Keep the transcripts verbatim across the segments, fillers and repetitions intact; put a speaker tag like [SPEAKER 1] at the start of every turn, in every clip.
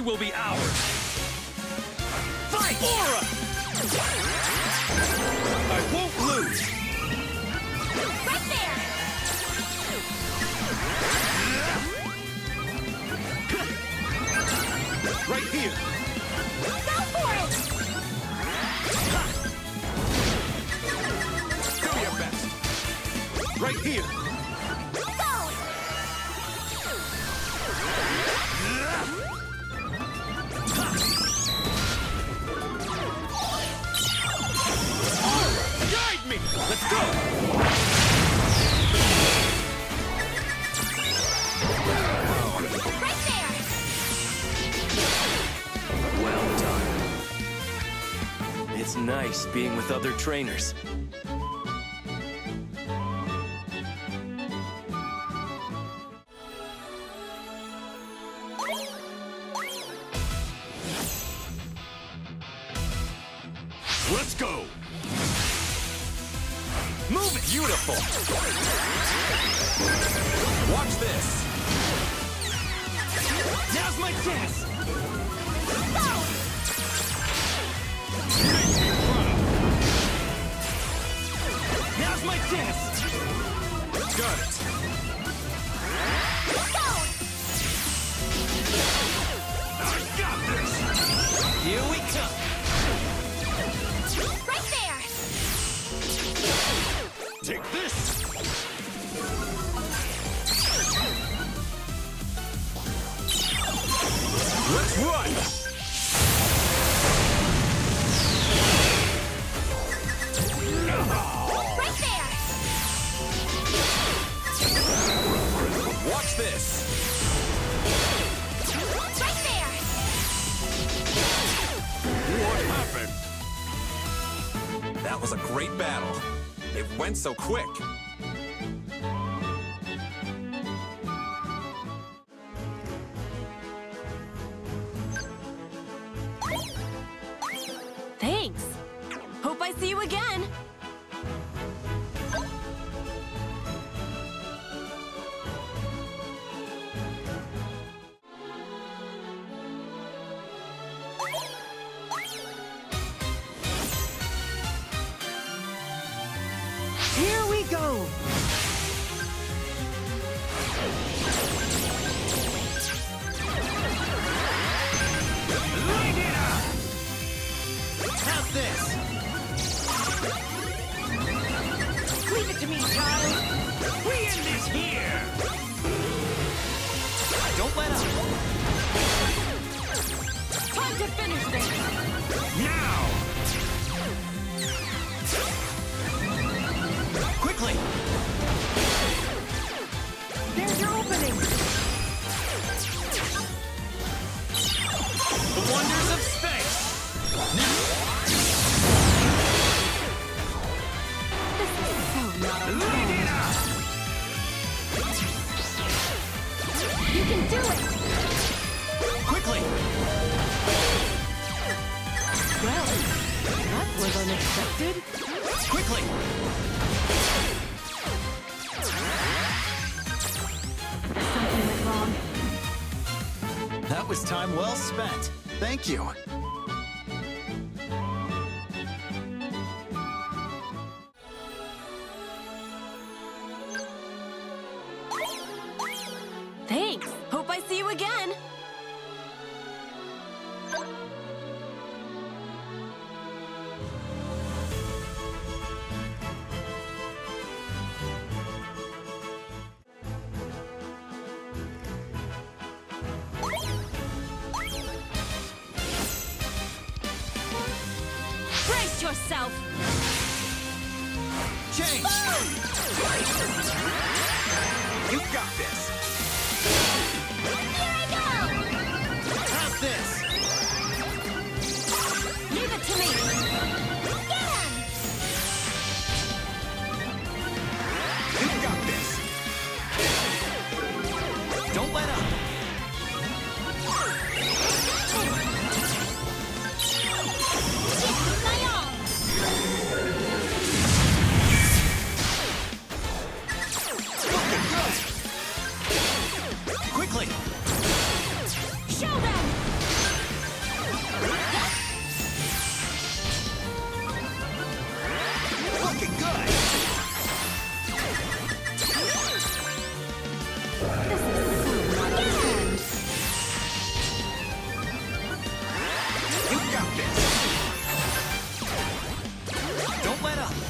[SPEAKER 1] will be ours! Fight! Aura! I won't lose!
[SPEAKER 2] Right there!
[SPEAKER 1] Right here!
[SPEAKER 2] Go for it!
[SPEAKER 1] Do your best! Right here!
[SPEAKER 2] Go!
[SPEAKER 1] Guide me! Let's go!
[SPEAKER 2] Right there!
[SPEAKER 3] Well done. It's nice being with other trainers.
[SPEAKER 1] Let's go! Move it! Beautiful! Watch this! Now's my chance!
[SPEAKER 2] Go!
[SPEAKER 1] Makes me proud! Now's my chance! Got it!
[SPEAKER 2] Go!
[SPEAKER 1] I got this! Here we come!
[SPEAKER 2] Right there!
[SPEAKER 1] Take this! Let's run!
[SPEAKER 2] Right there!
[SPEAKER 1] Watch this!
[SPEAKER 2] Right there!
[SPEAKER 1] What happened? That was a great battle. It went so quick.
[SPEAKER 4] Thanks. Hope I see you again.
[SPEAKER 5] Here we go!
[SPEAKER 1] Light it up! How's this?
[SPEAKER 5] Leave it to me, child!
[SPEAKER 1] We end this here! Don't let up!
[SPEAKER 4] Time to finish this.
[SPEAKER 1] Now! Quickly!
[SPEAKER 5] There's your opening!
[SPEAKER 1] The wonders of space!
[SPEAKER 4] This is so not a
[SPEAKER 1] Light it up!
[SPEAKER 4] You can do it!
[SPEAKER 1] Quickly!
[SPEAKER 4] Well, that was unexpected.
[SPEAKER 1] Quickly!
[SPEAKER 4] Something went wrong.
[SPEAKER 6] That was time well spent. Thank you.
[SPEAKER 4] Thanks. Hope I see you again. Brace yourself.
[SPEAKER 1] Change! You got this!
[SPEAKER 2] Here I go!
[SPEAKER 1] How's this?
[SPEAKER 4] Leave it to me.
[SPEAKER 2] Get him!
[SPEAKER 1] You got this! Don't let up!
[SPEAKER 2] Give me my all!
[SPEAKER 1] Looking good!
[SPEAKER 6] good!
[SPEAKER 4] This is so not fun.
[SPEAKER 6] You got this! Don't let up!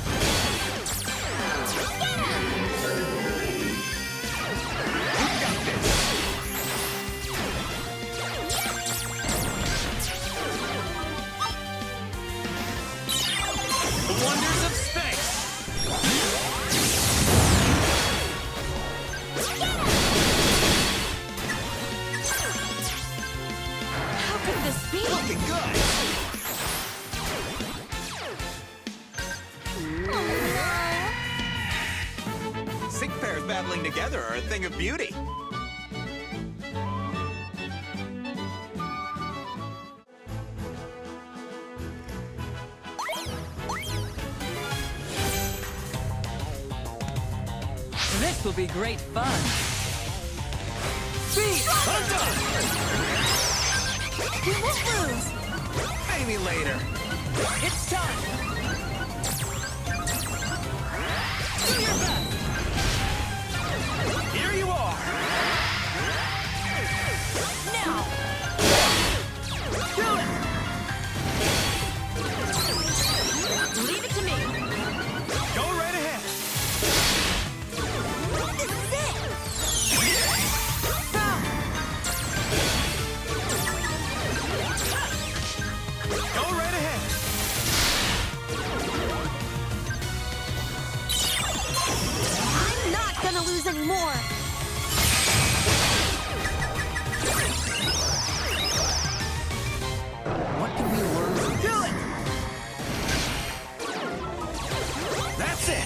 [SPEAKER 6] You got this! The wonders of space!
[SPEAKER 4] How could this be?
[SPEAKER 6] Looking good! Sick pairs battling together are a thing of beauty.
[SPEAKER 5] This will be great fun.
[SPEAKER 6] Speed! I'm done!
[SPEAKER 2] We won't lose.
[SPEAKER 6] Pay me later.
[SPEAKER 5] It's time.
[SPEAKER 6] Do your best! Here you are!
[SPEAKER 5] Now.
[SPEAKER 6] Do it!
[SPEAKER 4] Leave it to me.
[SPEAKER 6] Go right ahead!
[SPEAKER 2] This is it.
[SPEAKER 6] Go right ahead!
[SPEAKER 2] I'm not gonna lose anymore.
[SPEAKER 6] What can we learn from Do it! That's it!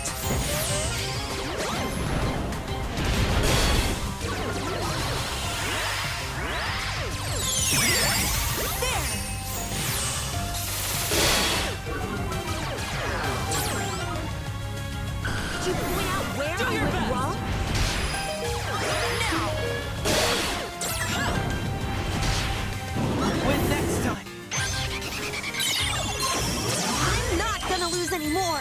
[SPEAKER 2] Did you point out where
[SPEAKER 5] Do
[SPEAKER 2] I
[SPEAKER 5] your
[SPEAKER 2] went
[SPEAKER 5] best.
[SPEAKER 2] wrong?
[SPEAKER 5] When next time?
[SPEAKER 2] I'm not gonna lose anymore.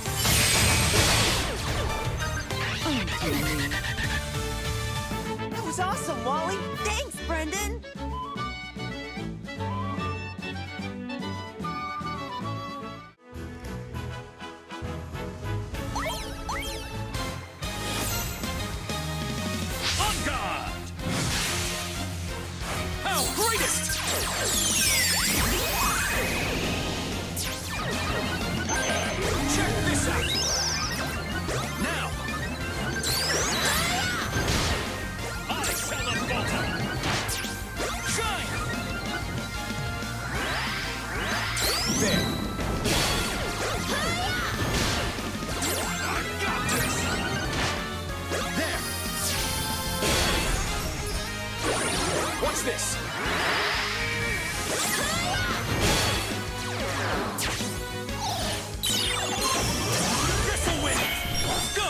[SPEAKER 5] That was awesome, Wally.
[SPEAKER 2] Thanks, Brendan.
[SPEAKER 1] On guard! Our greatest! Check this out! Now! I shall not falter! Shine! There! I got this! There! What's this? This'll win! Go!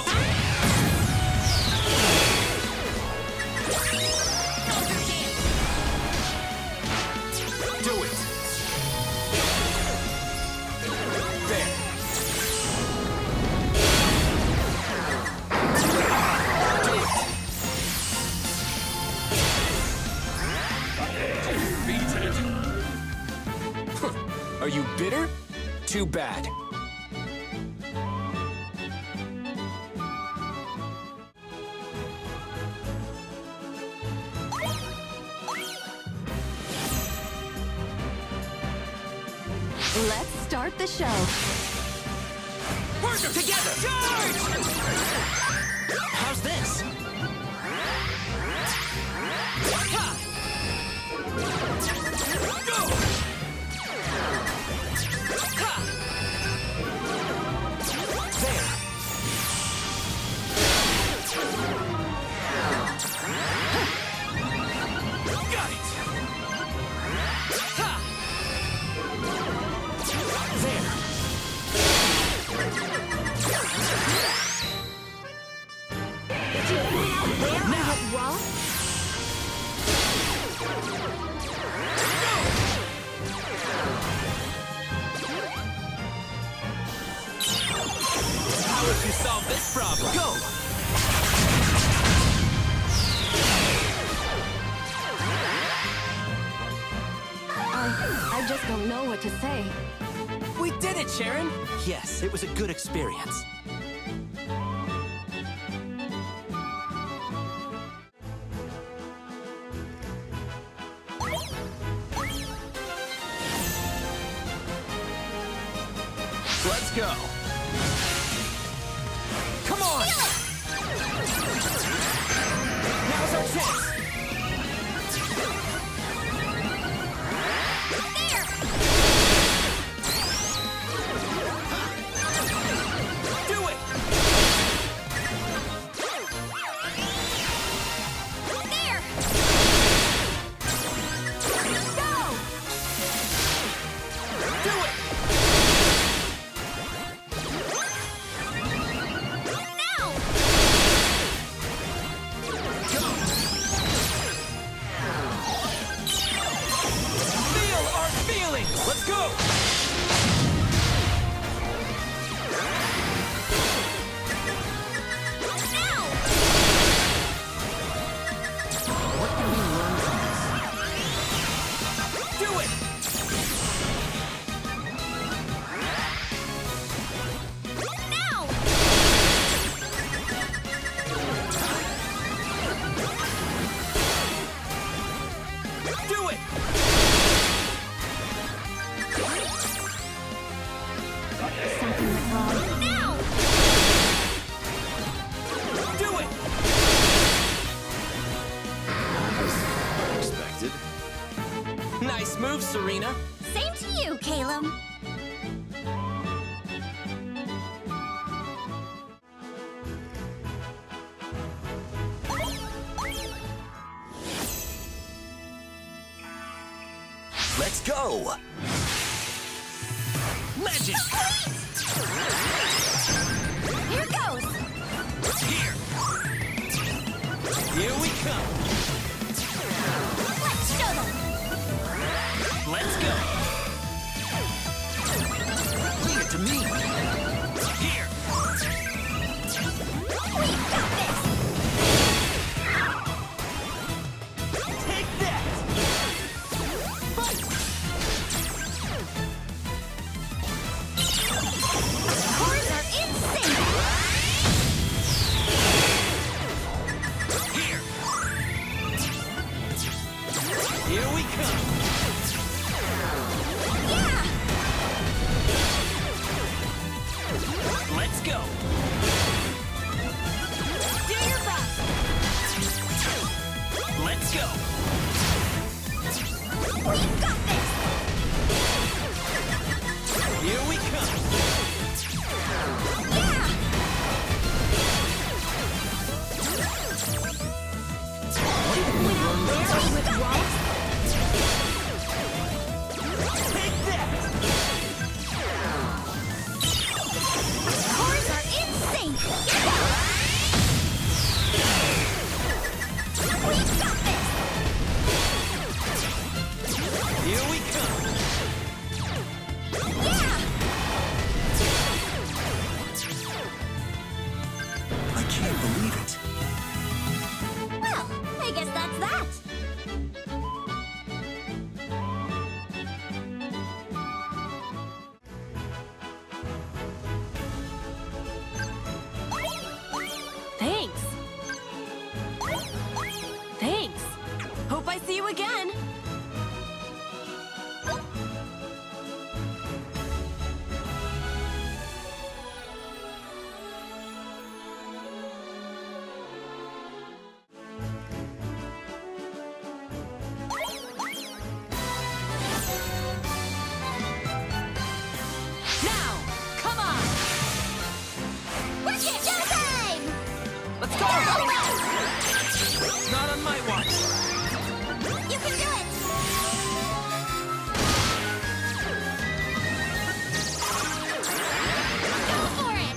[SPEAKER 1] Do it! There! Do it! Beat it! Are you bitter? Too bad.
[SPEAKER 4] Let's start the show.
[SPEAKER 6] Work them together! Charge! How's this? Ha! Go! Ha! There! Got it! Ha! There!
[SPEAKER 2] Did you point out where I went wrong?
[SPEAKER 3] suppose you solved this problem. Go!
[SPEAKER 4] I, I just don't know what to say.
[SPEAKER 5] We did it, Sharon!
[SPEAKER 3] Yes, it was a good experience.
[SPEAKER 6] Let's go.
[SPEAKER 5] Come on! Now's our chance! Do it!
[SPEAKER 2] There! Go!
[SPEAKER 5] Do it!
[SPEAKER 2] Now!
[SPEAKER 5] Feel our feelings! Let's go!
[SPEAKER 2] Now!
[SPEAKER 6] What can we learn from this?
[SPEAKER 5] Do it!
[SPEAKER 2] Now!
[SPEAKER 5] Do it!
[SPEAKER 4] Something went wrong.
[SPEAKER 2] Now!
[SPEAKER 5] Do it!
[SPEAKER 3] Expected.
[SPEAKER 5] Nice move, Serena.
[SPEAKER 2] Same to you, Caleb.
[SPEAKER 3] Let's go!
[SPEAKER 5] Legend!
[SPEAKER 2] Here goes!
[SPEAKER 5] Here! Here we come!
[SPEAKER 2] Let's show them!
[SPEAKER 5] Let's go!
[SPEAKER 6] Leave it to me.
[SPEAKER 5] Here!
[SPEAKER 2] We've got this!
[SPEAKER 5] Take that!
[SPEAKER 2] Cores are insane!
[SPEAKER 5] Here! Here we come!
[SPEAKER 2] Yeah!
[SPEAKER 5] Let's go!
[SPEAKER 2] Do your best!
[SPEAKER 5] Let's go!
[SPEAKER 2] We've got this!
[SPEAKER 5] Here we come!
[SPEAKER 2] Yeah! Went out there with walls?
[SPEAKER 5] Take that!
[SPEAKER 2] Cores are insane! We've got this!
[SPEAKER 5] Here we come!
[SPEAKER 2] Yeah!
[SPEAKER 6] I can't believe it.
[SPEAKER 2] Well, I guess that's that.
[SPEAKER 4] Thanks. Thanks. Hope I see you again.
[SPEAKER 5] Now! Come on!
[SPEAKER 2] Work it, showtime!
[SPEAKER 5] Let's go! Not on my watch!
[SPEAKER 2] You can do it! Go for it!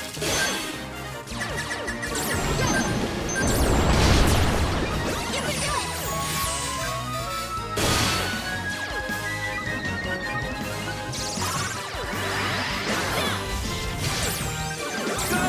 [SPEAKER 2] You can do it!
[SPEAKER 5] Go!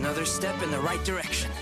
[SPEAKER 3] Another step in the right direction.